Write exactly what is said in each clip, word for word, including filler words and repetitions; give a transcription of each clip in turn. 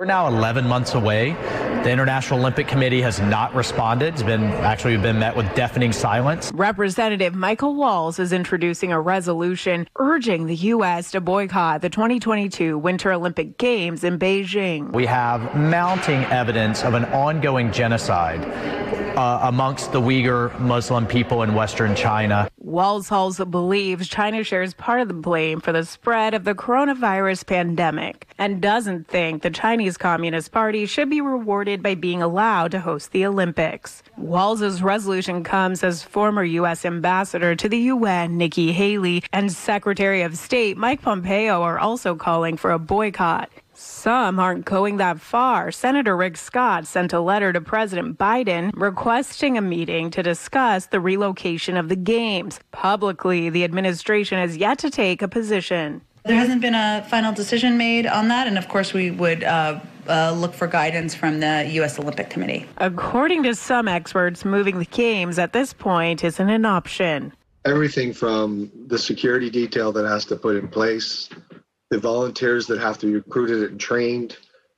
We're now eleven months away. The International Olympic Committee has not responded. It's been actually been met with deafening silence. Representative Michael Waltz is introducing a resolution urging the U S to boycott the twenty twenty-two Winter Olympic Games in Beijing. We have mounting evidence of an ongoing genocide uh, amongst the Uyghur Muslim people in Western China. Waltz also believes China shares part of the blame for the spread of the coronavirus pandemic and doesn't think the Chinese Communist Party should be rewarded by being allowed to host the Olympics. Waltz's resolution comes as former U S ambassador to the U N, Nikki Haley, and Secretary of State Mike Pompeo are also calling for a boycott. Some aren't going that far. Senator Rick Scott sent a letter to President Biden requesting a meeting to discuss the relocation of the games. Publicly, the administration has yet to take a position. There hasn't been a final decision made on that, and of course we would uh, uh, look for guidance from the U S Olympic Committee. According to some experts, moving the games at this point isn't an option. Everything from the security detail that has to put in place, the volunteers that have to be recruited and trained,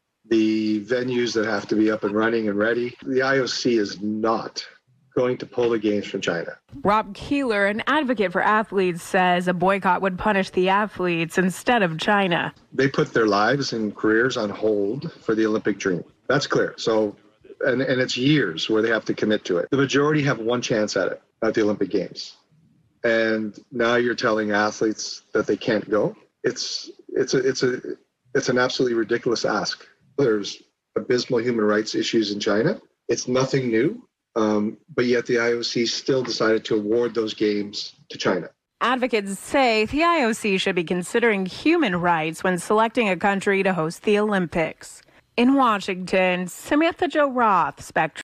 the venues that have to be up and running and ready. The I O C is not going to pull the games from China. Rob Keeler, an advocate for athletes, says a boycott would punish the athletes instead of China. They put their lives and careers on hold for the Olympic dream. That's clear. So, and, and it's years where they have to commit to it. The majority have one chance at it, at the Olympic Games. And now you're telling athletes that they can't go? It's it's a it's a it's an absolutely ridiculous ask. There's abysmal human rights issues in China. It's nothing new, um, but yet the I O C still decided to award those games to China. Advocates say the I O C should be considering human rights when selecting a country to host the Olympics. In Washington, Samantha Jo Roth, Spectrum.